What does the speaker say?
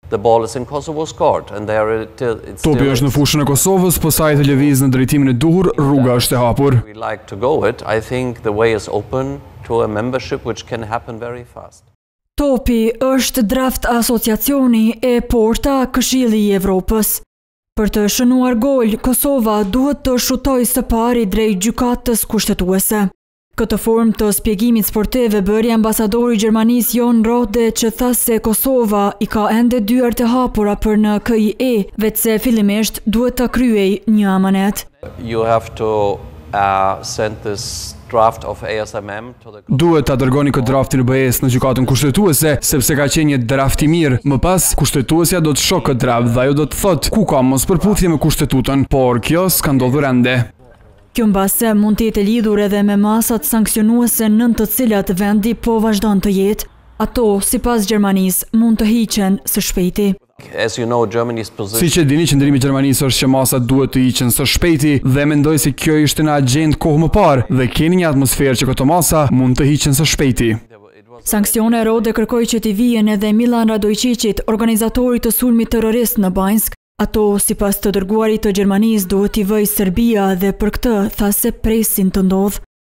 Topi është në fushën e Kosovës, po sa i të lëvizë në drejtimin e duhur, rruga është e hapur. Topi është draft asociacioni e porta Këshilli i Evropës. Për të shënuar gol, Kosova duhet të shutoj së pari drejt gjykatës kushtetuese. Këtë formë të spjegimit sportive bëri ambasadori i Gjermanisë Jon Rode, që tha se Kosova i ka ende dyert e hapura për në KIE, vetëse fillimisht duhet ta kryej një amanet. Duhet ta dërgoni këtë draftin e BE-s në gjykatën kushtetuese, sepse ka qenë një draft i mirë. Më pas, kushtetuesja do të shohë këtë draft dhe ajo do të thotë ku ka mos përputhje me kushtetutën, por kjo s'ka ndodhur ende. Kjo mbase mund të jetë lidhur edhe me masat sankcionuese nën të cilat vendi po vazhdon të jetë. Ato, sipas Gjermanisë, mund të hiqen së shpejti. Siç e dini, qëndrimi i Gjermanisë është që masat duhet të hiqen së shpejti dhe mendoj se kjo ishte në agjendë kohë më parë dhe keni një atmosferë që këto masa mund të hiqen së shpejti. Sanksione Rode kërkoi që t'i vijen edhe Milan Radojčićit, organizatorit të sulmit terrorist në Banjsk. Ato, sipas të dërguarit të Gjermanisë, duhet t'i vëjë Serbia dhe për këtë tha se presin të ndodhë.